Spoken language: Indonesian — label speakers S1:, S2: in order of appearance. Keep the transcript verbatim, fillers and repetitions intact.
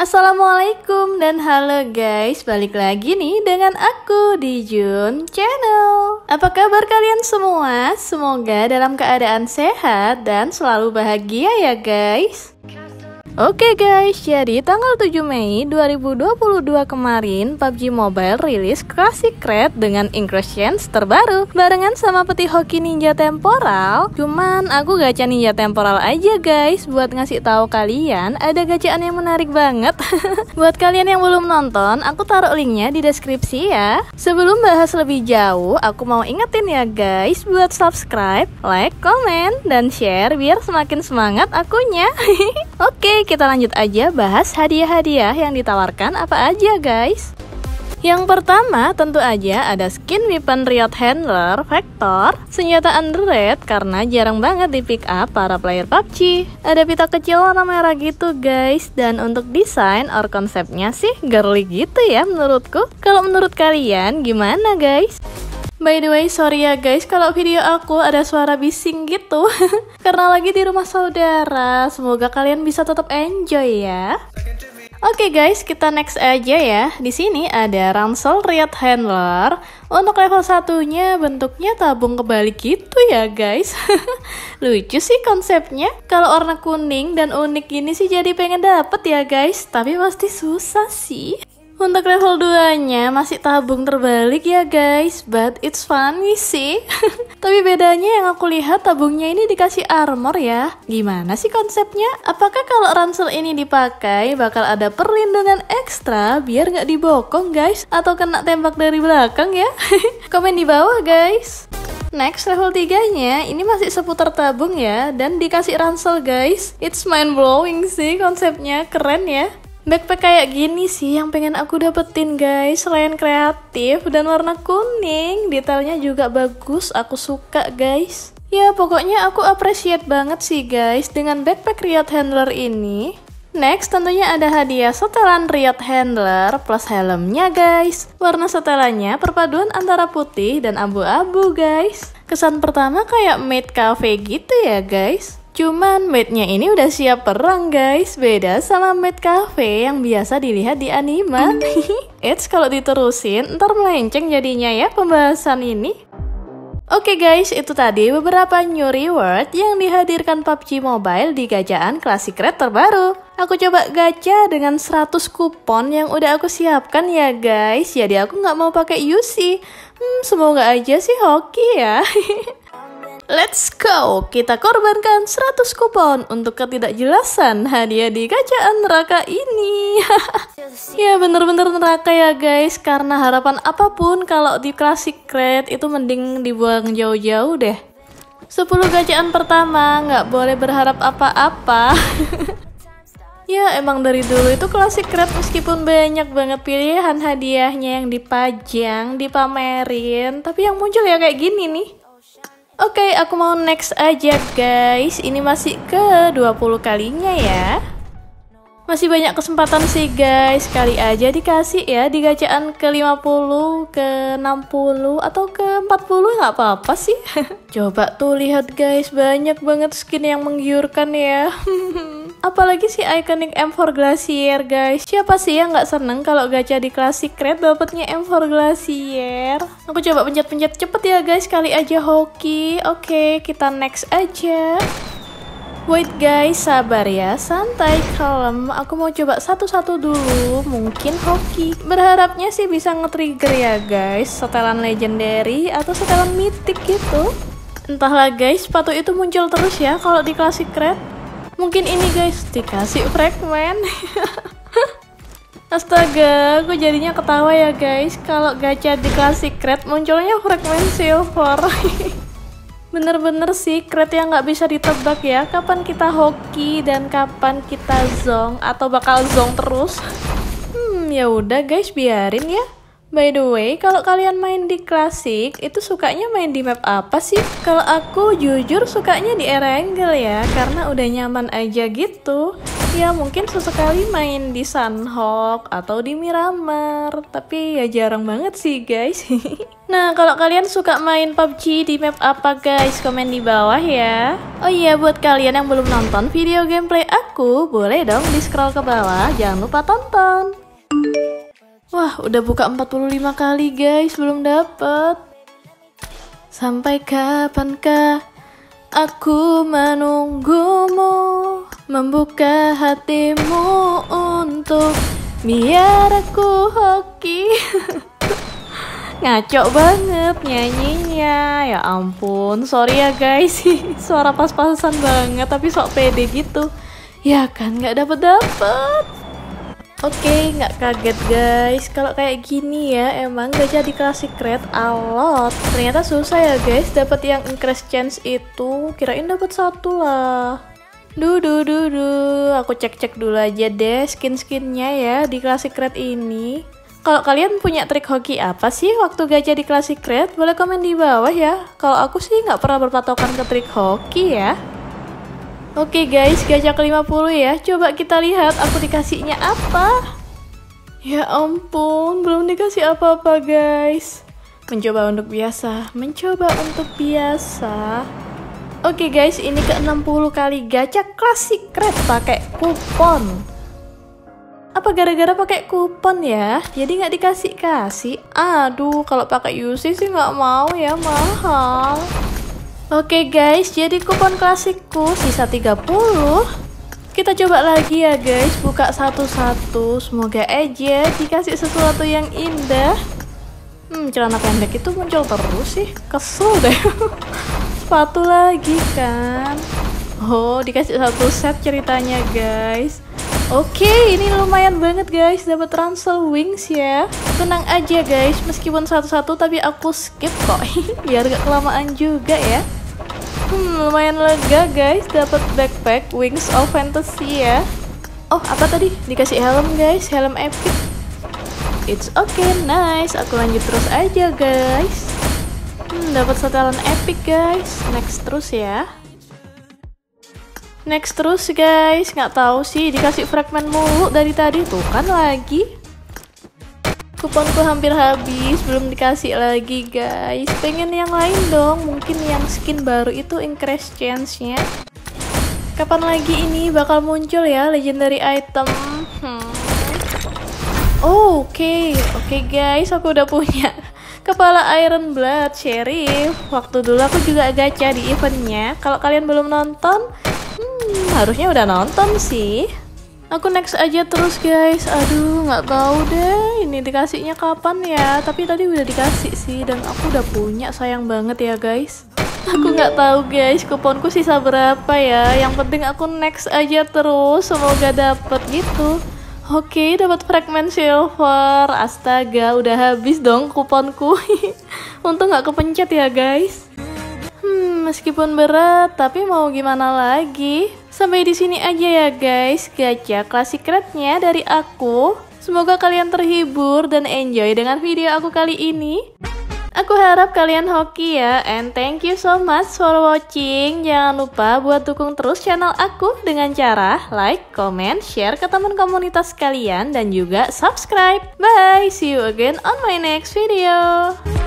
S1: Assalamualaikum dan halo guys, balik lagi nih dengan aku di Jun Channel. Apa kabar kalian semua? Semoga dalam keadaan sehat dan selalu bahagia ya guys. Oke guys, jadi tanggal tujuh Mei dua ribu dua puluh dua kemarin P U B G Mobile rilis Classic Raid dengan incursions terbaru barengan sama peti hoki ninja temporal. Cuman aku gacha ninja temporal aja guys buat ngasih tahu kalian ada gacaan yang menarik banget. Buat kalian yang belum nonton, aku taruh linknya di deskripsi ya. Sebelum bahas lebih jauh, aku mau ingetin ya guys buat subscribe, like, komen, dan share biar semakin semangat akunya. Oke, kita lanjut aja bahas hadiah-hadiah yang ditawarkan apa aja guys. Yang pertama tentu aja ada skin weapon Riot Handler Vector, senjata underrated karena jarang banget di pick up para player P U B G. Ada pita kecil warna merah gitu guys, dan untuk desain or konsepnya sih girly gitu ya menurutku. Kalau menurut kalian gimana guys? By the way, sorry ya guys kalau video aku ada suara bising gitu. Karena lagi di rumah saudara. Semoga kalian bisa tetap enjoy ya. Oke okay guys, kita next aja ya. Di sini ada ransel Riot Handler. Untuk level satunya bentuknya tabung kebalik gitu ya guys. Lucu sih konsepnya. Kalau warna kuning dan unik gini sih jadi pengen dapet ya guys. Tapi pasti susah sih. Untuk level dua nya masih tabung terbalik ya guys, but it's funny sih. Tapi bedanya yang aku lihat tabungnya ini dikasih armor ya. Gimana sih konsepnya? Apakah kalau ransel ini dipakai bakal ada perlindungan ekstra biar nggak dibokong guys? Atau kena tembak dari belakang ya? Komen di bawah guys. Next level tiga nya ini masih seputar tabung ya, dan dikasih ransel guys. It's mind blowing sih konsepnya, keren ya. Backpack kayak gini sih yang pengen aku dapetin guys. Selain kreatif dan warna kuning, detailnya juga bagus, aku suka guys. Ya pokoknya aku appreciate banget sih guys dengan backpack Riot Handler ini. Next tentunya ada hadiah setelan Riot Handler plus helmnya guys. Warna setelannya perpaduan antara putih dan abu-abu guys. Kesan pertama kayak maid cafe gitu ya guys. Cuman maidnya ini udah siap perang guys. Beda sama maid cafe yang biasa dilihat di anime. Eits, kalau diterusin ntar melenceng jadinya ya pembahasan ini. Oke guys, itu tadi beberapa new reward yang dihadirkan P U B G Mobile di gacaan Classic Raid terbaru. Aku coba gacha dengan seratus kupon yang udah aku siapkan ya guys. Jadi aku nggak mau pakai U C. Hmm, semoga aja sih hoki ya. Let's go, kita korbankan seratus kupon untuk ketidakjelasan hadiah di gacaan neraka ini. Ya bener-bener neraka ya guys, karena harapan apapun kalau di Classic Raid itu mending dibuang jauh-jauh deh. sepuluh gacaan pertama, nggak boleh berharap apa-apa. Ya emang dari dulu itu Classic Raid meskipun banyak banget pilihan hadiahnya yang dipajang, dipamerin, tapi yang muncul ya kayak gini nih. Oke, okay, aku mau next aja guys. Ini masih ke dua puluh kalinya ya. Masih banyak kesempatan sih guys. Kali aja dikasih ya di gacaan ke lima puluh, ke enam puluh, atau ke empat puluh nggak apa-apa sih. Coba tuh lihat guys, banyak banget skin yang menggiurkan ya. Apalagi si iconic M four Glacier guys. Siapa sih yang nggak seneng kalau gacha di Classic Raid dapetnya M four Glacier? Aku coba pencet-pencet cepet ya guys, kali aja hoki. Oke, kita next aja. Wait guys, sabar ya, santai, kalem. Aku mau coba satu-satu dulu, mungkin hoki. Berharapnya sih bisa nge-trigger ya guys, setelan legendary atau setelan mythic gitu. Entahlah guys, sepatu itu muncul terus ya kalau di Classic Raid. Mungkin ini guys, dikasih fragment. Astaga, aku jadinya ketawa ya guys kalau gacha di Classic Raid munculnya fragment silver. Bener-bener sih Raid yang nggak bisa ditebak ya. Kapan kita hoki dan kapan kita zong atau bakal zong terus. Hmm, ya udah guys, biarin ya. By the way, kalau kalian main di klasik, itu sukanya main di map apa sih? Kalau aku jujur sukanya di Erangel ya, karena udah nyaman aja gitu. Ya mungkin sesekali main di Sunhawk atau di Miramar, tapi ya jarang banget sih guys. Nah, kalau kalian suka main P U B G di map apa guys? Komen di bawah ya. Oh iya, buat kalian yang belum nonton video gameplay aku, boleh dong di scroll ke bawah, jangan lupa tonton. Wah, udah buka empat puluh lima kali guys, belum dapet. Sampai kapankah aku menunggumu, membuka hatimu untuk biar aku hoki. Ngaco banget nyanyinya, ya ampun, sorry ya guys. Suara pas-pasan banget tapi sok pede gitu. Ya kan nggak dapet-dapet. Oke, nggak kaget guys, kalau kayak gini ya emang gacha di Classic Red alot. Ternyata susah ya guys dapat yang increase chance itu, kirain dapat satu lah. Duh, duh, duh, duh. Aku cek-cek dulu aja deh skin-skinnya ya di Classic Red ini. Kalau kalian punya trik hoki apa sih waktu gacha di Classic Red? Boleh komen di bawah ya. Kalau aku sih nggak pernah berpatokan ke trik hoki ya. Oke guys, gacha ke lima puluh ya. Coba kita lihat aku dikasihnya apa. Ya ampun, belum dikasih apa-apa guys. Mencoba untuk biasa, mencoba untuk biasa. Oke guys, ini ke enam puluh kali gacha Classic Red pakai kupon. Apa gara-gara pakai kupon ya? Jadi nggak dikasih-kasih. Aduh, kalau pakai U C sih nggak mau ya, mahal. Oke guys, jadi kupon klasikku sisa tiga puluh. Kita coba lagi ya guys, buka satu-satu. Semoga aja dikasih sesuatu yang indah. Hmm, celana pendek itu muncul terus sih, kesel deh. Sepatu lagi kan. Oh, dikasih satu set ceritanya guys. Oke, ini lumayan banget guys, dapat ransel wings ya. Tenang aja guys, meskipun satu-satu tapi aku skip kok. Biar gak kelamaan juga ya. Hmm, lumayan lega guys, dapat backpack Wings of Fantasy ya. Oh, apa tadi? Dikasih helm guys, helm epic. It's okay, nice. Aku lanjut terus aja guys. Hmm, dapat setelan epic guys. Next terus ya. Next terus guys, nggak tahu sih dikasih fragment mulu dari tadi tuh kan lagi. Kuponku hampir habis, belum dikasih lagi guys. Pengen yang lain dong, mungkin yang skin baru itu increase chance-nya. Kapan lagi ini bakal muncul ya legendary item? Hmm. Oh, oke, okay. oke okay, guys, aku udah punya kepala Iron Blood Sheriff. Waktu dulu aku juga gacha di eventnya. Kalau kalian belum nonton, hmm, harusnya udah nonton sih. Aku next aja terus guys. Aduh, nggak tahu deh ini dikasihnya kapan ya. Tapi tadi udah dikasih sih dan aku udah punya, sayang banget ya guys. Aku nggak tahu guys kuponku sisa berapa ya. Yang penting aku next aja terus, semoga dapet gitu. Oke, dapat fragment silver. Astaga, udah habis dong kuponku. Untung nggak kepencet ya guys. Hmm, meskipun berat, tapi mau gimana lagi? Sampai di sini aja ya guys, gacha Classic Red-nya dari aku. Semoga kalian terhibur dan enjoy dengan video aku kali ini. Aku harap kalian hoki ya, and thank you so much for watching. Jangan lupa buat dukung terus channel aku dengan cara like, comment, share ke teman komunitas kalian, dan juga subscribe. Bye, see you again on my next video.